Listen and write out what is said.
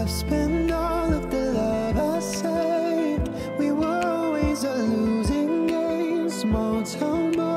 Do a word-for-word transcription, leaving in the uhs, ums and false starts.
I've spent all of the love I saved. We were always a losing game, small town boy.